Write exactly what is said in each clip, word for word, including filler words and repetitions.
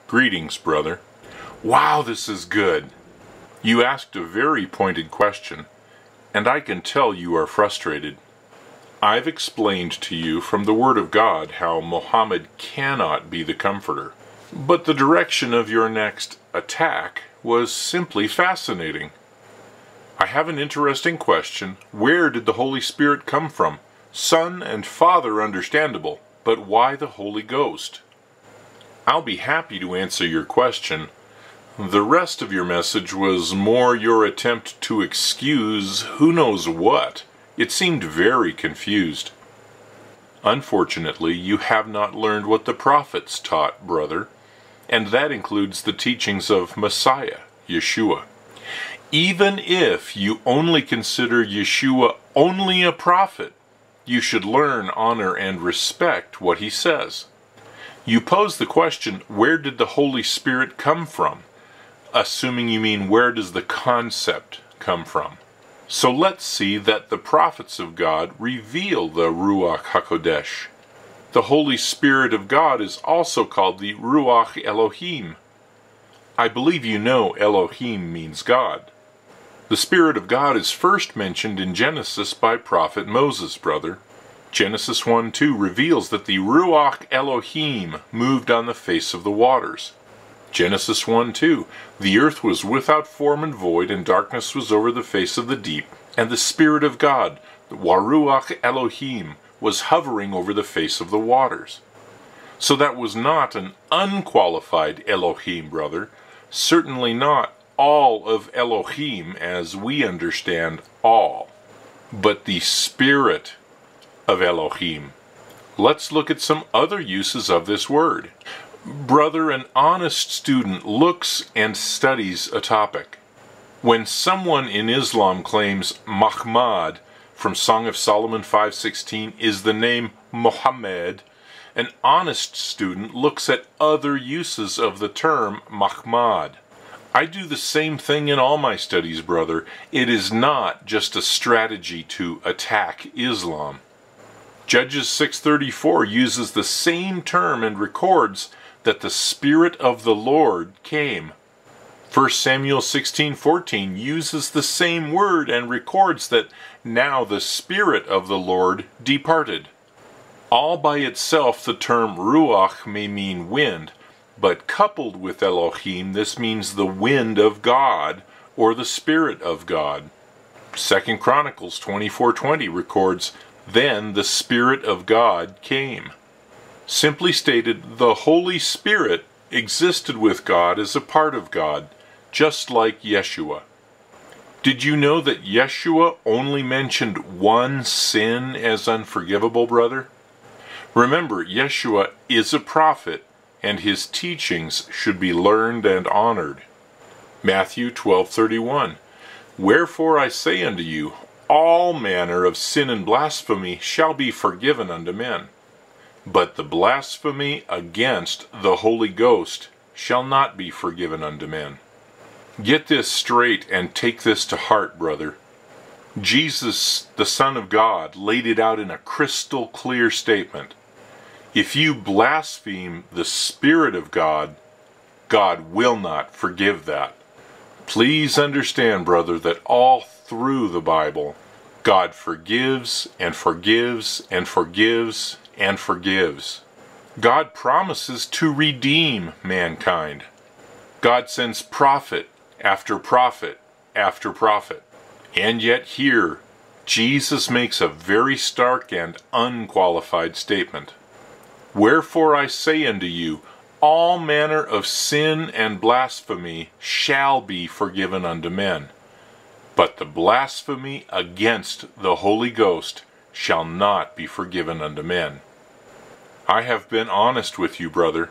Greetings, brother. Wow, this is good. You asked a very pointed question, and I can tell you are frustrated. I've explained to you from the Word of God how Muhammad cannot be the Comforter, but the direction of your next attack was simply fascinating. I have an interesting question. Where did the Holy Spirit come from? Son and Father, understandable, but why the Holy Ghost? I'll be happy to answer your question. The rest of your message was more your attempt to excuse who knows what. It seemed very confused. Unfortunately, you have not learned what the prophets taught, brother, and that includes the teachings of Messiah, Yeshua. Even if you only consider Yeshua only a prophet, you should learn, honor, and respect what he says. You pose the question, where did the Holy Spirit come from? Assuming you mean, where does the concept come from? So let's see that the prophets of God reveal the Ruach HaKodesh. The Holy Spirit of God is also called the Ruach Elohim. I believe you know Elohim means God. The Spirit of God is first mentioned in Genesis by Prophet Moses, brother. Genesis one two reveals that the Ruach Elohim moved on the face of the waters. Genesis one two, the earth was without form and void, and darkness was over the face of the deep, and the Spirit of God, the Waruach Elohim, was hovering over the face of the waters. So that was not an unqualified Elohim, brother. Certainly not all of Elohim as we understand all, but the Spirit of Elohim. Let's look at some other uses of this word. Brother, an honest student looks and studies a topic. When someone in Islam claims Muhammad from Song of Solomon five sixteen is the name Muhammad, an honest student looks at other uses of the term Muhammad. I do the same thing in all my studies, brother. It is not just a strategy to attack Islam. Judges six thirty-four uses the same term and records that the Spirit of the Lord came. First Samuel sixteen fourteen uses the same word and records that now the Spirit of the Lord departed. All by itself the term Ruach may mean wind, but coupled with Elohim this means the wind of God or the Spirit of God. Second Chronicles twenty-four twenty records, then the Spirit of God came. Simply stated, the Holy Spirit existed with God as a part of God, just like Yeshua. Did you know that Yeshua only mentioned one sin as unforgivable, brother? Remember, Yeshua is a prophet, and his teachings should be learned and honored. Matthew twelve thirty-one, wherefore I say unto you, all manner of sin and blasphemy shall be forgiven unto men, but the blasphemy against the Holy Ghost shall not be forgiven unto men. Get this straight and take this to heart, brother. Jesus, the Son of God, laid it out in a crystal clear statement. If you blaspheme the Spirit of God, God will not forgive that. Please understand, brother, that all through the Bible, God forgives and forgives and forgives and forgives. God promises to redeem mankind. God sends prophet after prophet after prophet. And yet here, Jesus makes a very stark and unqualified statement. Wherefore I say unto you, all manner of sin and blasphemy shall be forgiven unto men, but the blasphemy against the Holy Ghost shall not be forgiven unto men. I have been honest with you, brother.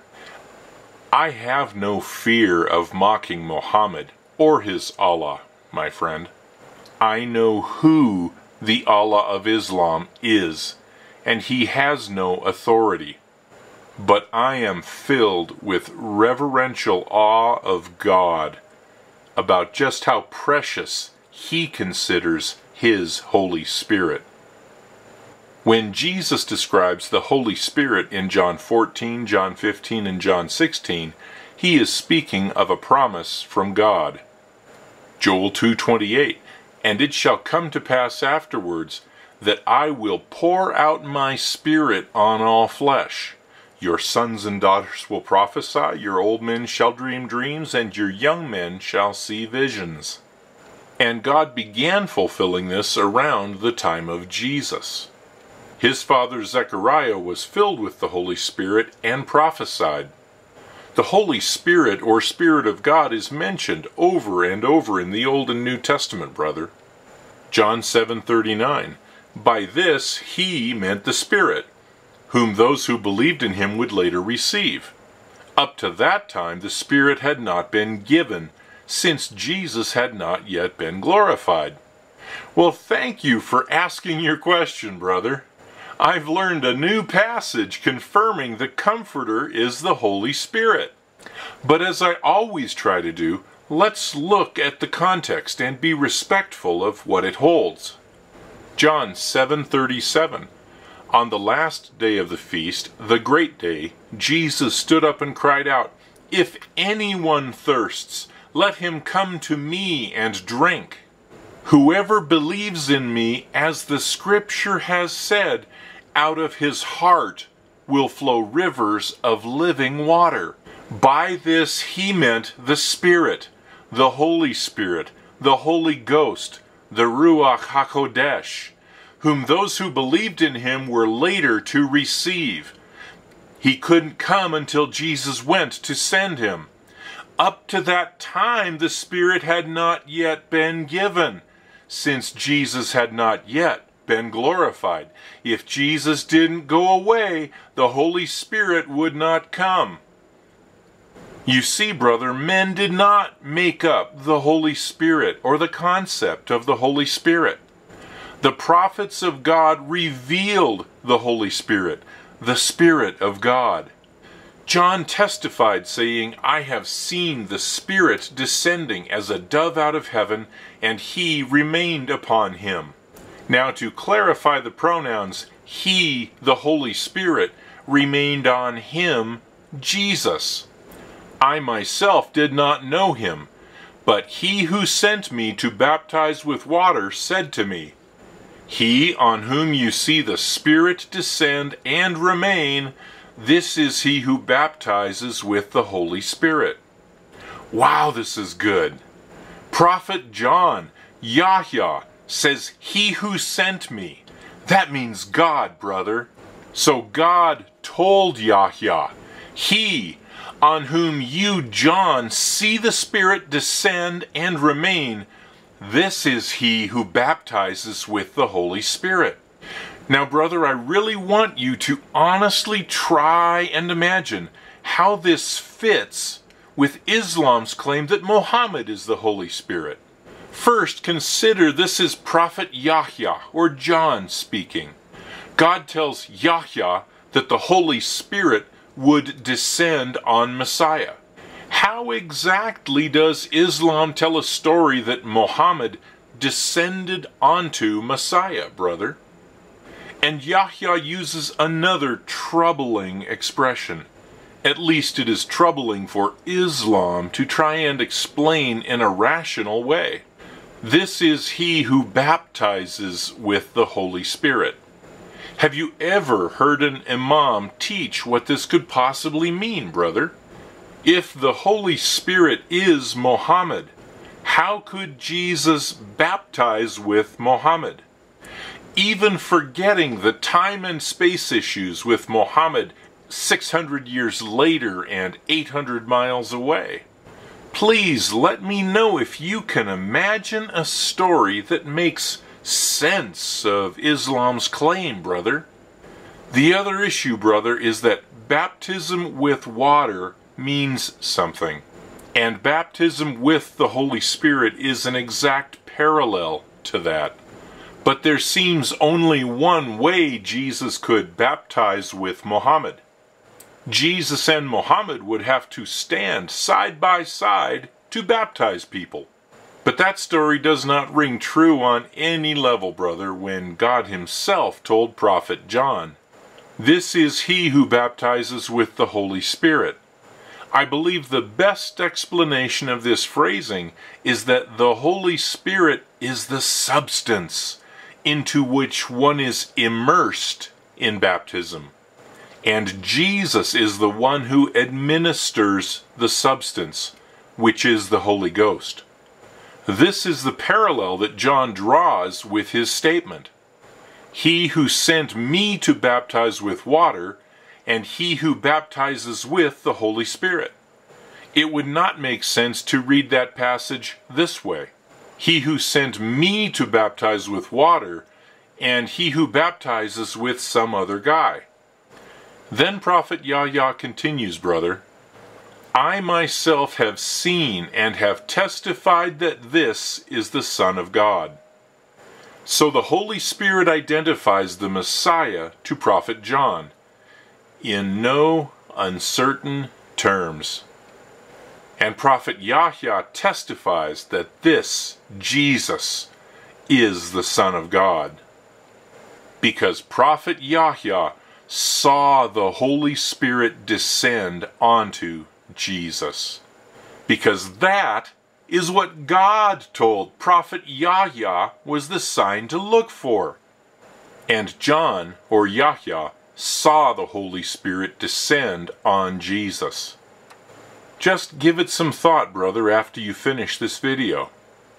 I have no fear of mocking Muhammad or his Allah, my friend. I know who the Allah of Islam is, and he has no authority. But I am filled with reverential awe of God about just how precious he considers his Holy Spirit. When Jesus describes the Holy Spirit in John fourteen, John fifteen, and John sixteen, he is speaking of a promise from God. Joel two twenty-eight, and it shall come to pass afterwards, that I will pour out my Spirit on all flesh. Your sons and daughters will prophesy, your old men shall dream dreams, and your young men shall see visions. And God began fulfilling this around the time of Jesus. His father Zechariah was filled with the Holy Spirit and prophesied. The Holy Spirit, or Spirit of God, is mentioned over and over in the Old and New Testament, brother. John seven thirty-nine, by this he meant the Spirit, whom those who believed in him would later receive. Up to that time the Spirit had not been given, since Jesus had not yet been glorified. Well, thank you for asking your question, brother. I've learned a new passage confirming the Comforter is the Holy Spirit. But as I always try to do, let's look at the context and be respectful of what it holds. John seven thirty-seven. On the last day of the feast, the great day, Jesus stood up and cried out, "If anyone thirsts, let him come to me and drink. Whoever believes in me, as the Scripture has said, out of his heart will flow rivers of living water." By this he meant the Spirit, the Holy Spirit, the Holy Ghost, the Ruach HaKodesh, whom those who believed in him were later to receive. He couldn't come until Jesus went to send him. Up to that time the Spirit had not yet been given, since Jesus had not yet been glorified. If Jesus didn't go away, the Holy Spirit would not come. You see, brother, men did not make up the Holy Spirit or the concept of the Holy Spirit. The prophets of God revealed the Holy Spirit, the Spirit of God. John testified, saying, "I have seen the Spirit descending as a dove out of heaven, and he remained upon him." Now, to clarify the pronouns, he, the Holy Spirit, remained on him, Jesus. I myself did not know him, but he who sent me to baptize with water said to me, "He on whom you see the Spirit descend and remain, this is he who baptizes with the Holy Spirit." Wow, this is good. Prophet John, Yahya, says, "He who sent me." That means God, brother. So God told Yahya, "He on whom you, John, see the Spirit descend and remain, this is he who baptizes with the Holy Spirit." Now, brother, I really want you to honestly try and imagine how this fits with Islam's claim that Muhammad is the Holy Spirit. First, consider this is Prophet Yahya, or John, speaking. God tells Yahya that the Holy Spirit would descend on Messiah. How exactly does Islam tell a story that Muhammad descended onto Messiah, brother? And Yahya uses another troubling expression. At least it is troubling for Islam to try and explain in a rational way. This is he who baptizes with the Holy Spirit. Have you ever heard an imam teach what this could possibly mean, brother? If the Holy Spirit is Muhammad, how could Jesus baptize with Muhammad? Even forgetting the time and space issues with Muhammad six hundred years later and eight hundred miles away. Please let me know if you can imagine a story that makes sense of Islam's claim, brother. The other issue, brother, is that baptism with water means something, and baptism with the Holy Spirit is an exact parallel to that. But there seems only one way Jesus could baptize with Muhammad. Jesus and Muhammad would have to stand side by side to baptize people. But that story does not ring true on any level, brother, when God himself told Prophet John, "This is he who baptizes with the Holy Spirit. I believe the best explanation of this phrasing is that the Holy Spirit is the substance into which one is immersed in baptism, and Jesus is the one who administers the substance, which is the Holy Ghost. This is the parallel that John draws with his statement, "He who sent me to baptize with water, and he who baptizes with the Holy Spirit." It would not make sense to read that passage this way: "He who sent me to baptize with water, and he who baptizes with some other guy." Then Prophet Yahya continues, brother, "I myself have seen and have testified that this is the Son of God." So the Holy Spirit identifies the Messiah to Prophet John in no uncertain terms. And Prophet Yahya testifies that this, Jesus, is the Son of God. Because Prophet Yahya saw the Holy Spirit descend onto Jesus. Because that is what God told Prophet Yahya was the sign to look for. And John, or Yahya, saw the Holy Spirit descend on Jesus. Just give it some thought, brother, after you finish this video.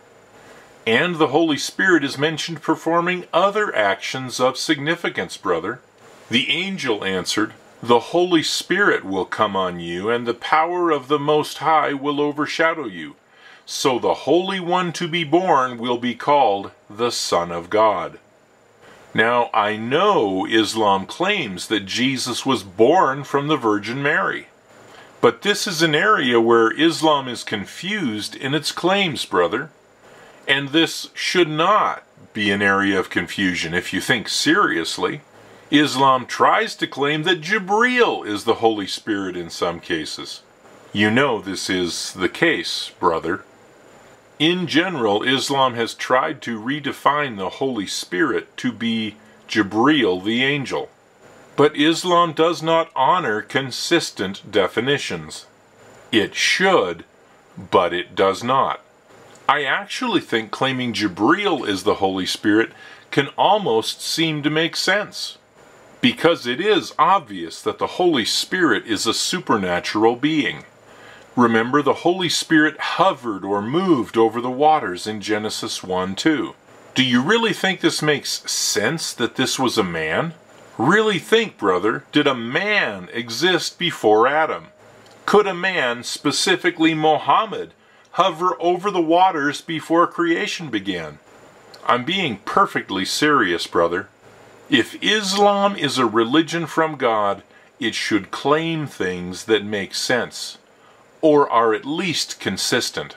And the Holy Spirit is mentioned performing other actions of significance, brother. The angel answered, "The Holy Spirit will come on you, and the power of the Most High will overshadow you. So the Holy One to be born will be called the Son of God." Now, I know Islam claims that Jesus was born from the Virgin Mary. But this is an area where Islam is confused in its claims, brother. And this should not be an area of confusion if you think seriously. Islam tries to claim that Jibreel is the Holy Spirit in some cases. You know this is the case, brother. In general, Islam has tried to redefine the Holy Spirit to be Jibreel the angel. But Islam does not honor consistent definitions. It should, but it does not. I actually think claiming Jibreel is the Holy Spirit can almost seem to make sense, because it is obvious that the Holy Spirit is a supernatural being. Remember, the Holy Spirit hovered or moved over the waters in Genesis one two. Do you really think this makes sense that this was a man? Really think, brother, did a man exist before Adam? Could a man, specifically Muhammad, hover over the waters before creation began? I'm being perfectly serious, brother. If Islam is a religion from God, it should claim things that make sense, or are at least consistent.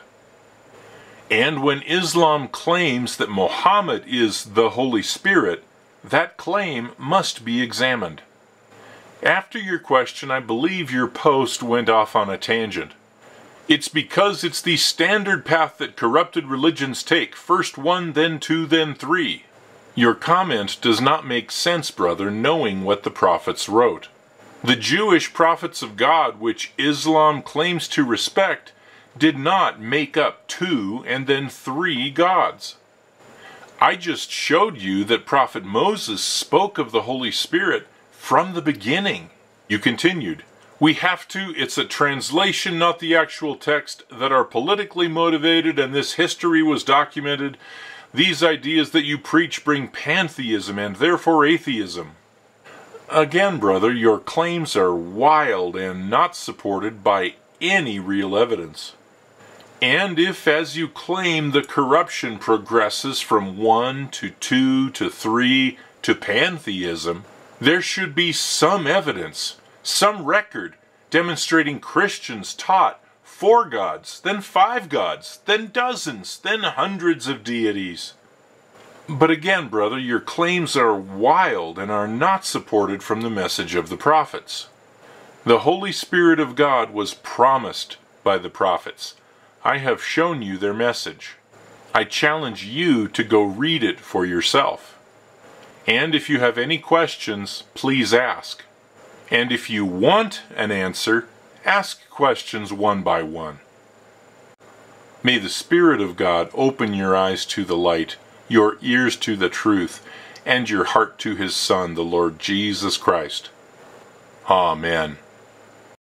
And when Islam claims that Muhammad is the Holy Spirit, that claim must be examined. After your question, I believe your post went off on a tangent. It's because it's the standard path that corrupted religions take, first one, then two, then three. Your comment does not make sense, brother, knowing what the prophets wrote. The Jewish prophets of God, which Islam claims to respect, did not make up two and then three gods. I just showed you that Prophet Moses spoke of the Holy Spirit from the beginning. You continued, "We have to, it's a translation, not the actual text, that are politically motivated, and this history was documented. These ideas that you preach bring pantheism and therefore atheism." Again, brother, your claims are wild and not supported by any real evidence. And if, as you claim, the corruption progresses from one to two to three to pantheism, there should be some evidence, some record, demonstrating Christians taught four gods, then five gods, then dozens, then hundreds of deities. But again, brother, your claims are wild and are not supported from the message of the prophets. The Holy Spirit of God was promised by the prophets. I have shown you their message. I challenge you to go read it for yourself. And if you have any questions, please ask. And if you want an answer, Ask questions one by one. May the Spirit of God open your eyes to the light, your ears to the truth, and your heart to His Son, the Lord Jesus Christ. Amen.